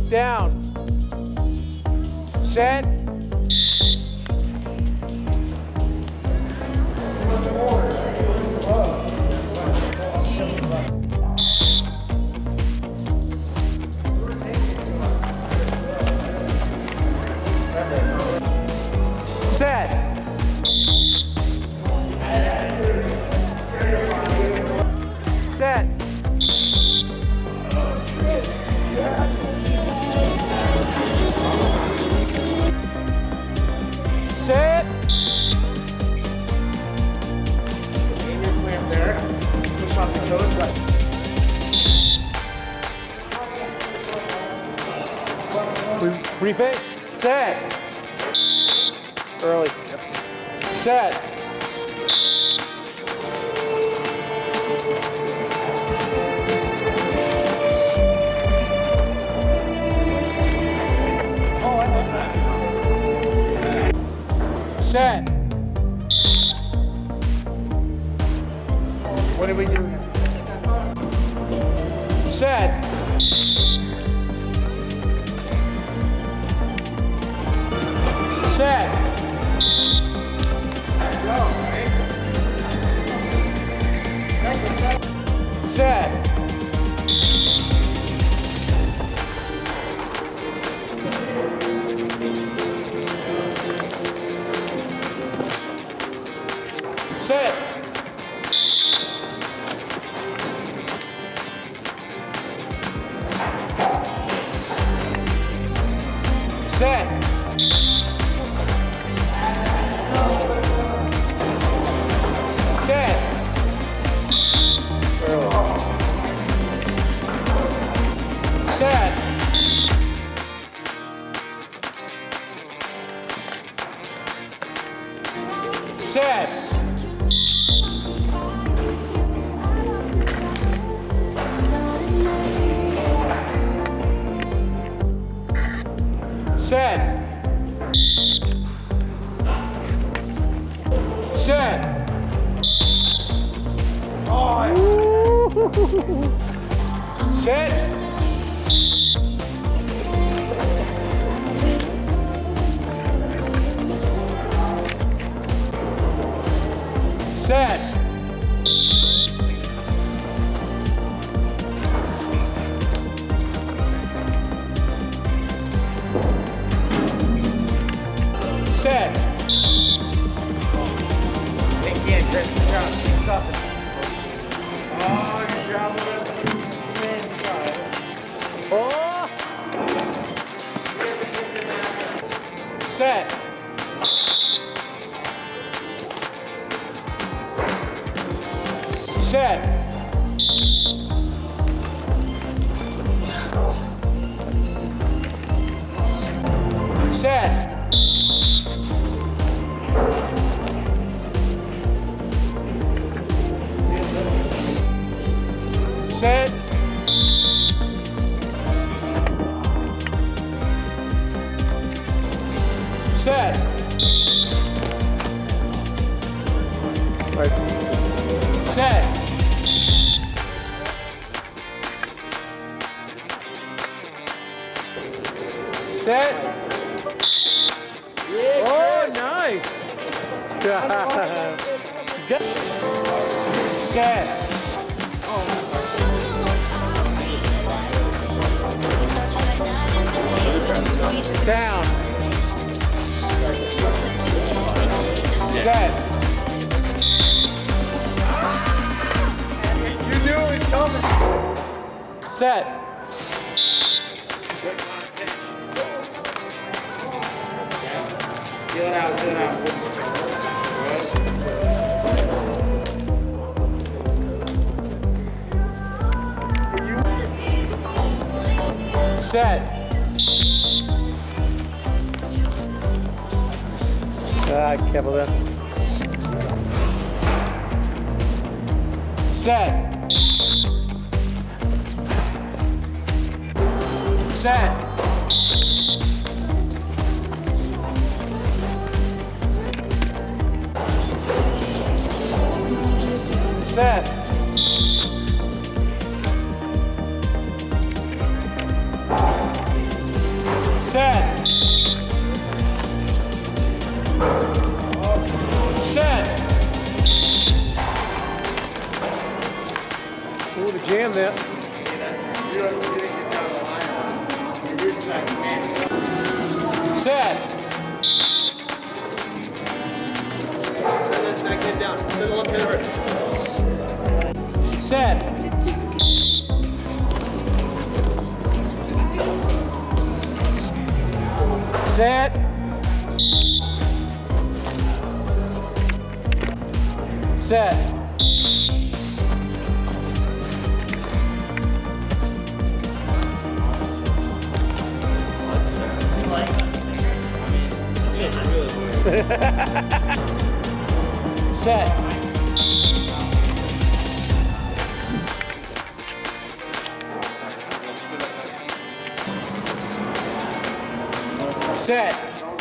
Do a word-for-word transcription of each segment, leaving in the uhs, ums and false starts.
Down. Set. Set. Set. Set. Aim your clamp there. Push off the toes right. Reface. Set. Early. Set. Set. What did we do? Set. Set. Set. Set. Set. Set. Set. Set. Set. Set. Oh. Set. Set. Set. They can't, Chris. Good job. Keep stuffing. Oh, good job with it. Man, good job. Oh. Set. Set. Set. Set. Set. Right. Set. Set. Yeah, Oh, Chris. nice. Good. Set. Down. Set. You knew it was coming. Set. Feel it out, feel it out. Set. Ah, careful there. Set. Set. Set. Set. Set. Ooh, the jam there. You didn't get down the line. You're used to that command. Set. Now get down. Middle of pivot. Set. Set. Set. Set. Set.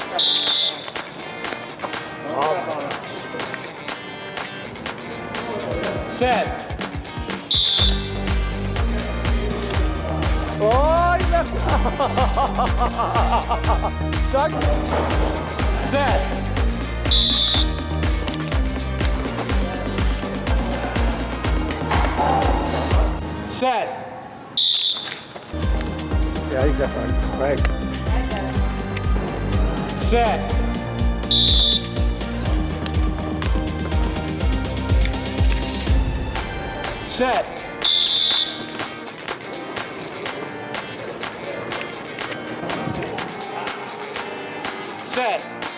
Set. Oh, you left. Stuck. Set. Set. Yeah, he's definitely right. Set. Set. Set.